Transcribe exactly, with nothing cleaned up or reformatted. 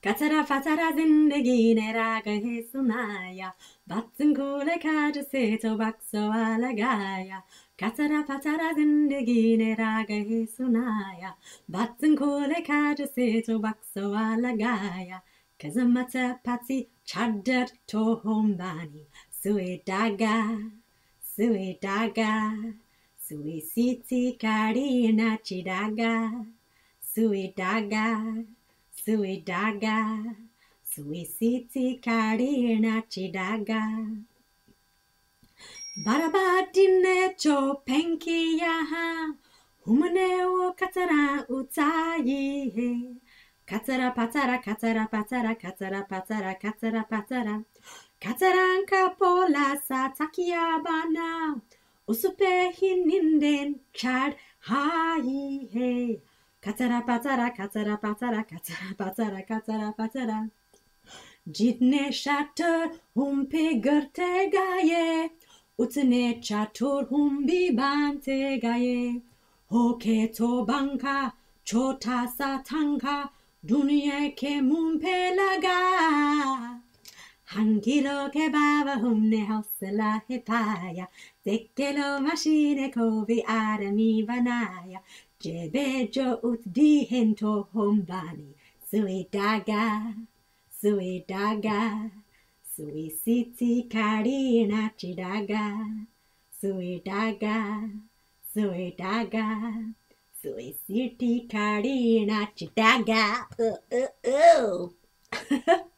कचरा फचरा जिंदगी ने राग है सुनाया बच्चन खोले खाट से तो बक्सवा लगाया कचरा फचरा जिंदगी ने राग है सुनाया बच्चन खोले खाट से तो बक्सवा लगाया kazamata patsi chadar to hombani sui daga sui daga sui siti kari nachi daga sui daga sui daga sui siti kari nachi daga barabadine cho penki yaha humane o katara utayi he Katara patara katara patara katara patara katara patara Kataranka pola sa takiyabana Usupe hininden chad hai he Katara patara katara patara katara patara katara patara Jitne shatter humpe gerte gaye Utne chatur humbi bante gaye Hoke to banka chota satanka दुनिया के मुंह पे लगा हंगिरों के बाबा हमने हौसला है पाया देख के लो मशीने को भी आदमी बनाया जेबे जो उतदी हैं तो हम बानी सुई दागा सुई दागा सुई सिटी कारी नाची दागा सुई दागा सुई दाga Sui sirti kari nachi daga. Uh, uh, uh.